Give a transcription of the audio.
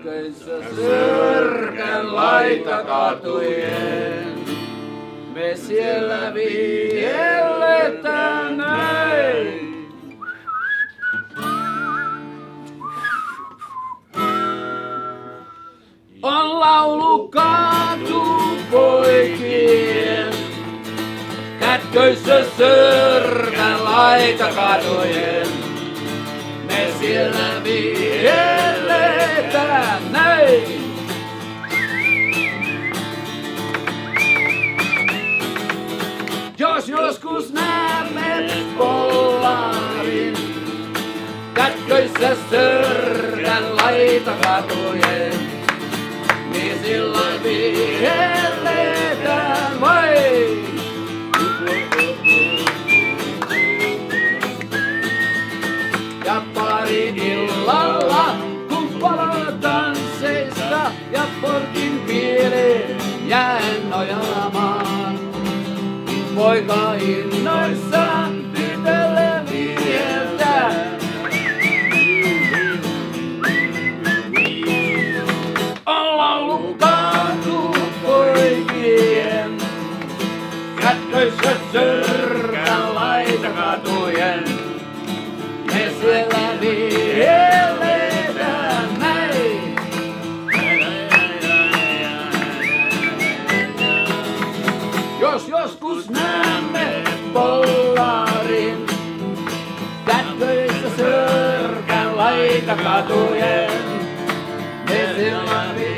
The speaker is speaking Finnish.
Kätköissä sörkän laitakatujen. Me siellä vihelletään näin. On laulu katupoikien. Kätköissä sörkän laitakatujen. Me siellä vihelletään näin. Jos joskus näemme pollarin, kätköissä sörkän laitakatujen, niin silloin vihelletään vain. Ja pari illalla, kun palaa tansseista ja portin pieleen jään nojaamaan. Poika innoissaan tytölle viheltää. On laulu katupoikien, kätköissä sörkän laitakatujen. Me siellä vihelletään näin. Jos joskus näemme pollarin, kätköissä sörkän laitakatujen, me siellä